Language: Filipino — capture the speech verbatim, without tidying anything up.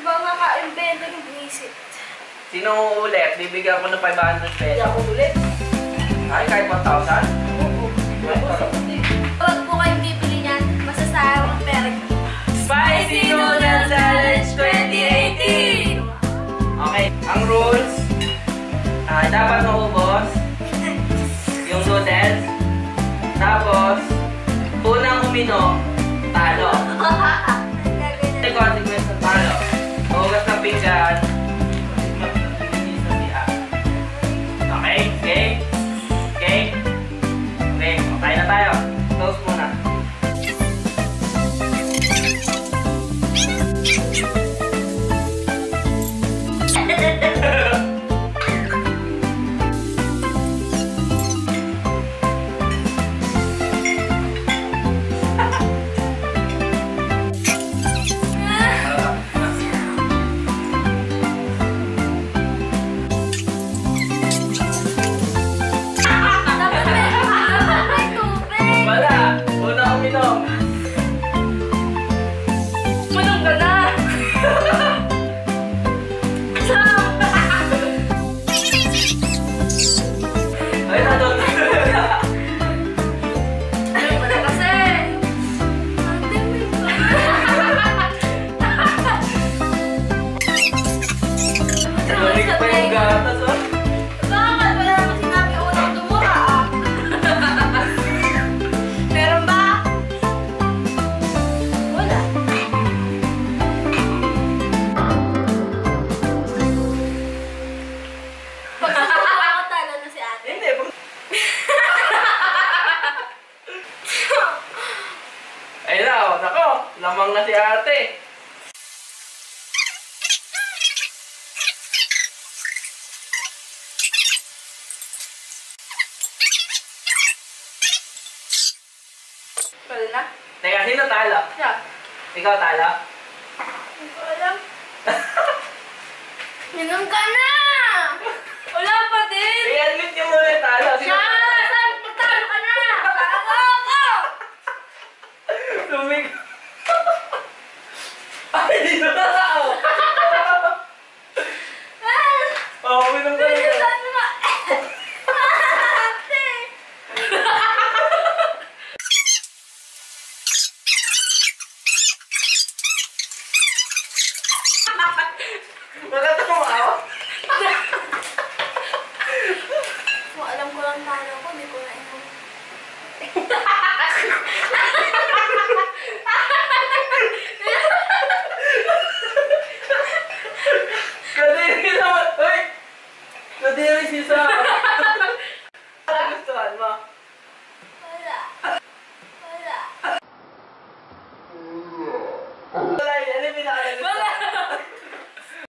ba nga ka-invento ng visit? Sino ulit? Bibigyan ko ng five hundred pesos. Hindi ako ulit. Ay, kahit one thousand? Oo. Huwag po kayong bibili niyan. Masasayang ang pera niyo. Spicy Noodle Challenge twenty eighteen! Okay, ang rules, ah, dapat maubos yung noodles. Tapos, unang uminom, talo. May consequence ng talo. Hugas ng pinggan. Okay, okay? Okay? Okay, okay na tayo. Toast muna. Lamang na si ate. Pwede na? Teka, sino talo? Siya. Ikaw talo? Hindi ko alam. Minum ka na! Wala pa din! I-admit niyo muna yung talo. Siya! Saan? Magtalo ka na! Talo ako! Lumig. Ay, di na tao! Oo, minum ka na. Saan mo? Ate! Magkatawa ako? Kung alam ko lang talo ko, hindi ko na inom. Kadiri naman! Uy! Kadiri si Sam! Ano gustuhan mo? Wala. Wala. Wala, yan yung pinaka